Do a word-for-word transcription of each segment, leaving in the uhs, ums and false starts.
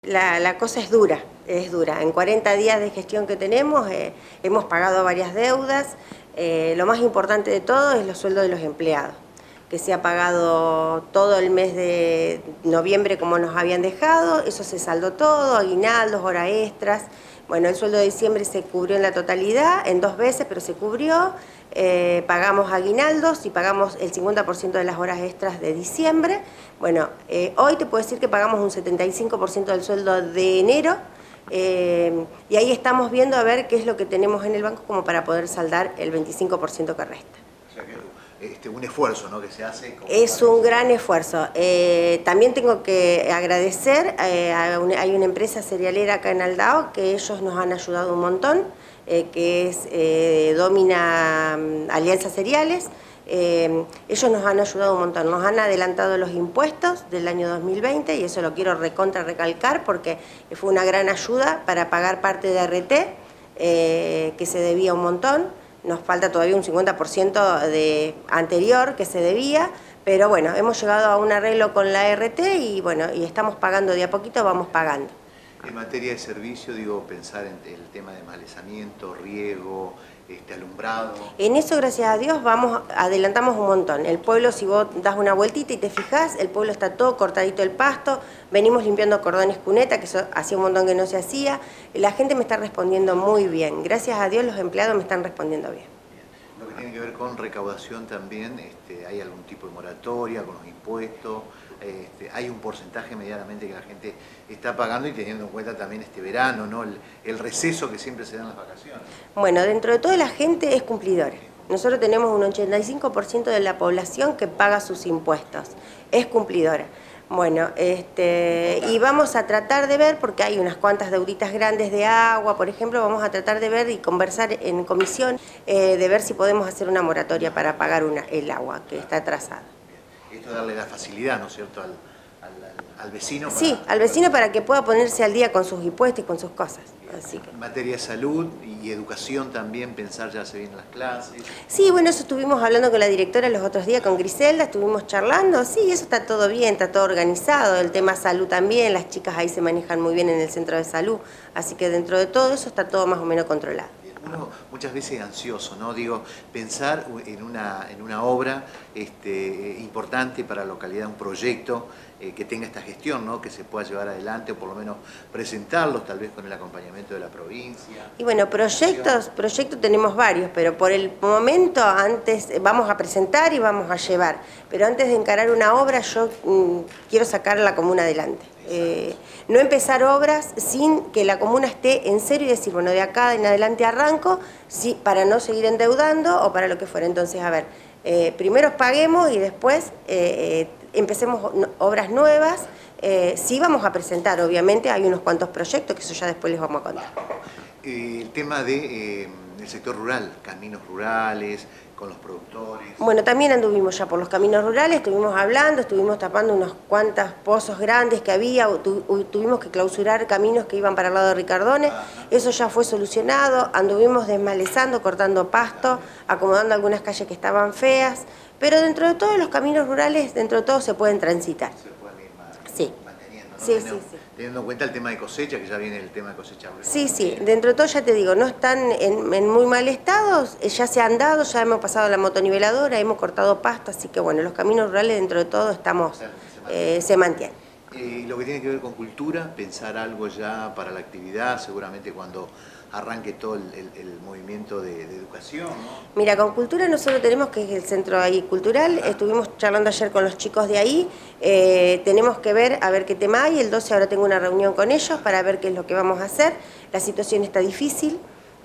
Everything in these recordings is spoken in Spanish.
La, la cosa es dura, es dura. En cuarenta días de gestión que tenemos eh, hemos pagado varias deudas. Eh, lo más importante de todo es los sueldos de los empleados, que se ha pagado todo el mes de noviembre como nos habían dejado, eso se saldó todo, aguinaldos, horas extras. Bueno, el sueldo de diciembre se cubrió en la totalidad, en dos veces, pero se cubrió. Eh, pagamos aguinaldos y pagamos el cincuenta por ciento de las horas extras de diciembre. Bueno, eh, hoy te puedo decir que pagamos un setenta y cinco por ciento del sueldo de enero. Eh, y ahí estamos viendo a ver qué es lo que tenemos en el banco como para poder saldar el veinticinco por ciento que resta. O sea que este, un esfuerzo, ¿no?, que se hace. Es un gran esfuerzo. Eh, también tengo que agradecer, eh, a una, hay una empresa cerealera acá en Aldao que ellos nos han ayudado un montón, eh, que es eh, Domina Alianza Cereales. Eh, ellos nos han ayudado un montón, nos han adelantado los impuestos del año dos mil veinte y eso lo quiero recontra recalcar porque fue una gran ayuda para pagar parte de R T, eh, que se debía un montón. Nos falta todavía un cincuenta por ciento de anterior que se debía, pero bueno, hemos llegado a un arreglo con la R T y bueno, y estamos pagando de a poquito, vamos pagando. En materia de servicio, digo, pensar en el tema de malezamiento, riego, este, alumbrado. En eso, gracias a Dios, vamos, adelantamos un montón. El pueblo, si vos das una vueltita y te fijás, el pueblo está todo cortadito el pasto, venimos limpiando cordones cuneta, que eso hacía un montón que no se hacía. La gente me está respondiendo muy bien. Gracias a Dios los empleados me están respondiendo bien. Bien. Lo que tiene que ver con recaudación también, este, ¿hay algún tipo de moratoria con los impuestos? Este, hay un porcentaje medianamente que la gente está pagando y teniendo en cuenta también este verano, ¿no?, el, el receso que siempre se da en las vacaciones. Bueno, dentro de todo la gente es cumplidora. Nosotros tenemos un ochenta y cinco por ciento de la población que paga sus impuestos, es cumplidora. Bueno, este, y vamos a tratar de ver, porque hay unas cuantas deuditas grandes de agua, por ejemplo, vamos a tratar de ver y conversar en comisión, eh, de ver si podemos hacer una moratoria para pagar una, el agua que está atrasada. Esto darle la facilidad, ¿no es cierto?, al, al, al vecino. Para, sí, al vecino para que pueda ponerse al día con sus impuestos y con sus cosas. Así que. En materia de salud y educación también, pensar ya se vienen las clases. Sí, bueno, eso estuvimos hablando con la directora los otros días, con Griselda, estuvimos charlando, sí, eso está todo bien, está todo organizado, el tema salud también, las chicas ahí se manejan muy bien en el centro de salud, así que dentro de todo eso está todo más o menos controlado. Uno muchas veces ansioso, ¿no? Digo, pensar en una, en una obra este, importante para la localidad, un proyecto eh, que tenga esta gestión, ¿no?, que se pueda llevar adelante o por lo menos presentarlos, tal vez con el acompañamiento de la provincia. Y bueno, proyectos, proyectos tenemos varios, pero por el momento antes vamos a presentar y vamos a llevar, pero antes de encarar una obra yo mmm, quiero sacar a la comuna adelante. Eh, no empezar obras sin que la comuna esté en serio y decir, bueno, de acá en adelante arranco, sí, para no seguir endeudando o para lo que fuera. Entonces, a ver, eh, primero paguemos y después eh, empecemos obras nuevas. Eh, sí vamos a presentar, obviamente, hay unos cuantos proyectos que eso ya después les vamos a contar. Eh, el tema de, eh, del sector rural, caminos rurales, con los productores. Bueno, también anduvimos ya por los caminos rurales, estuvimos hablando, estuvimos tapando unos cuantos pozos grandes que había, tu, tuvimos que clausurar caminos que iban para el lado de Ricardones, eso ya fue solucionado, anduvimos desmalezando, cortando pasto, acomodando algunas calles que estaban feas, pero dentro de todos los caminos rurales, dentro de todo se pueden transitar. Se pueden ir más, sí. manteniendo, ¿no? Sí, Teniendo, sí, sí. Teniendo en cuenta el tema de cosecha, que ya viene el tema de cosecha. Sí, sí, dentro de todo ya te digo, no están en, en muy mal estado, ya se han dado, ya hemos pasado la motoniveladora, hemos cortado pasto, así que bueno, los caminos rurales dentro de todo estamos, eh, se mantienen. Eh, lo que tiene que ver con cultura, pensar algo ya para la actividad, seguramente cuando arranque todo el, el, el movimiento de, de educación, ¿no? Mira, con cultura nosotros tenemos que es el centro ahí cultural, estuvimos charlando ayer con los chicos de ahí, eh, tenemos que ver a ver qué tema hay, el doce ahora tengo una reunión con ellos para ver qué es lo que vamos a hacer, la situación está difícil,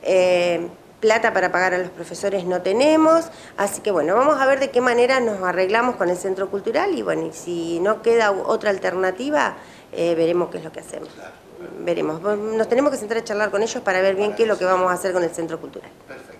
eh, plata para pagar a los profesores no tenemos, así que bueno, vamos a ver de qué manera nos arreglamos con el centro cultural y bueno, y si no queda otra alternativa, eh, veremos qué es lo que hacemos. Veremos, nos tenemos que sentar a charlar con ellos para ver bien qué es lo que vamos a hacer con el centro cultural. Perfecto.